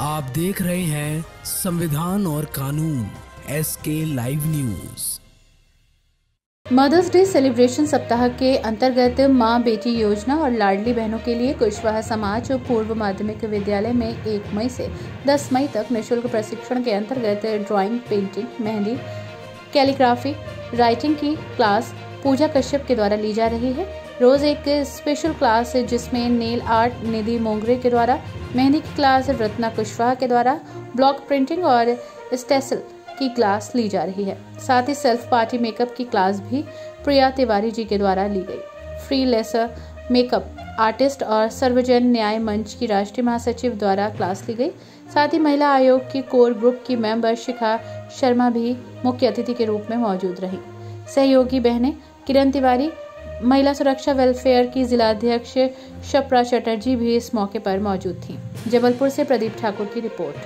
आप देख रहे हैं संविधान और कानून SK live news. Mother's Day celebration सप्ताह के अंतर्गत मां बेटी योजना और लाडली बहनों के लिए कुशवाहा समाज और पूर्व माध्यमिक विद्यालय में 1 मई से 10 मई तक निःशुल्क प्रशिक्षण के अंतर्गत drawing, painting, mehndi, calligraphy, writing की क्लास पूजा कश्यप के द्वारा ली जा रही है। रोज एक स्पेशल क्लास जिसमें नेल आर्ट निधि मोंगरे के द्वारा, मेहंदी की क्लास रत्ना कुशवाहा के द्वारा, ब्लॉक प्रिंटिंग और स्टेंसिल की क्लास ली जा रही है। साथ ही सेल्फ पार्टी मेकअप की क्लास भी प्रिया तिवारी जी के द्वारा ली गई। फ्री लेसर मेकअप आर्टिस्ट और सर्वजन न्याय मंच की राष्ट्रीय महासचिव द्वारा क्लास ली गई। साथ ही महिला आयोग की कोर ग्रुप की मेंबर शिखा शर्मा भी मुख्य अतिथि के रूप में मौजूद रही। सहयोगी बहनें किरण तिवारी, महिला सुरक्षा वेलफेयर की जिलाध्यक्ष शपरा चटर्जी भी इस मौके पर मौजूद थीं। जबलपुर से प्रदीप ठाकुर की रिपोर्ट।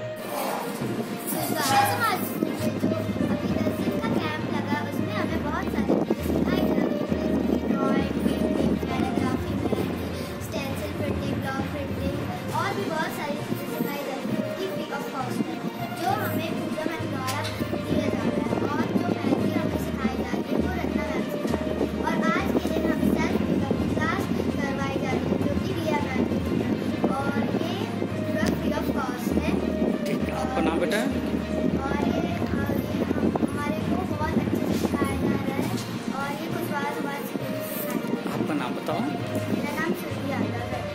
आपका नाम बेटा? और ये हमारे को बहुत अच्छे से सिखाया जा रहा है और ये कुशवाहा समाज से सिखाया। आपका नाम बताओ। मेरा नाम श्रुति यादव है।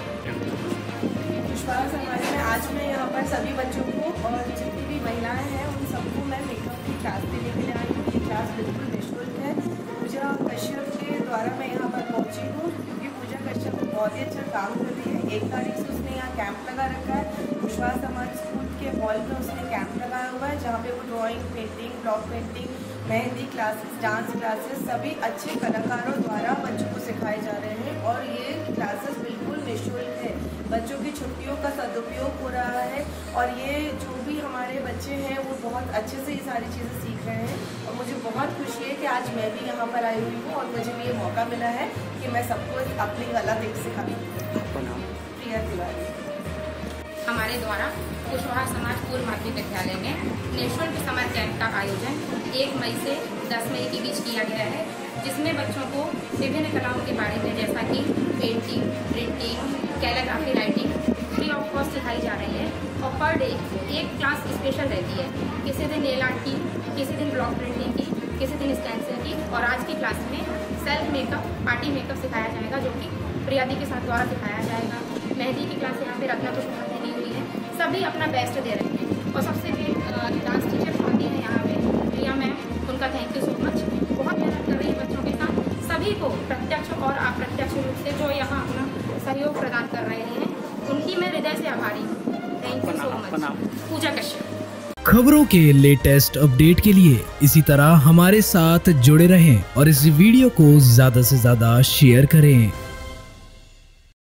कुशवाहा समाज में आज मैं यहाँ पर सभी बच्चों को और जितनी भी महिलाएं हैं उन सबको मैं मेकअप की क्लास देने के लिए आई हूँ। ये क्लास बिल्कुल निःशुल्क है। पूजा कश्यप के द्वारा मैं यहाँ पर पहुँची हूँ क्योंकि पूजा कश्यप बहुत ही अच्छा काम कर रही है। 1 तारीख से उसने यहाँ कैंप लगा रखा है। कुशवाहा समाज स्कूल के हॉल में उसने कैंप लगाया हुआ है जहाँ पे वो drawing, painting, block painting, mehndi classes, dance classes सभी अच्छे कलाकारों द्वारा बच्चों को सिखाए जा रहे हैं और ये क्लासेस बिल्कुल निःशुल्क है। बच्चों की छुट्टियों का सदुपयोग हो रहा है और ये जो भी हमारे बच्चे हैं वो बहुत अच्छे से ये सारी चीज़ें सीख रहे हैं और मुझे बहुत खुशी है कि आज मैं भी यहाँ पर आई हुई हूँ और मुझे भी ये मौका मिला है कि मैं सबको अपनी कला देख सिखाऊँ। आपका नाम? प्रिया तिवारी। हमारे द्वारा कुशवाहा समाज पूर्व माध्यमिक विद्यालय में निःशुल्क समर कैंप का आयोजन 1 मई से 10 मई के बीच किया गया है, जिसमें बच्चों को विभिन्न कलाओं के बारे में जैसा कि painting, printing, calligraphy, writing free of cost सिखाई जा रही है और पर डे एक क्लास स्पेशल रहती है। किसी दिन नेल आर्ट की, किसी दिन ब्लॉक प्रिंटिंग की, किसी दिन स्टेंसिल की और आज की क्लास में सेल्फ मेकअप, पार्टी मेकअप सिखाया जाएगा जो कि प्रिया दी के साथ द्वारा सिखाया जाएगा। मेहंदी की क्लास यहाँ पे रत्ना कुशवाहा देनी हुई है। सभी अपना बेस्ट दे रहे हैं और सबसे भी डांस टीचर आती हैं यहाँ पे प्रिया मैम, उनका थैंक यू सो मच। बहुत मेहनत कर रही है बच्चों के साथ। सभी को प्रत्यक्ष और अप्रत्यक्ष रूप से जो यहाँ अपना सहयोग प्रदान कर रहे हैं उनकी मैं हृदय से आभारी हूँ। Thank you so much. Puja Kashyap. खबरों के लेटेस्ट अपडेट के लिए इसी तरह हमारे साथ जुड़े रहें और इस वीडियो को ज्यादा से ज्यादा शेयर करें।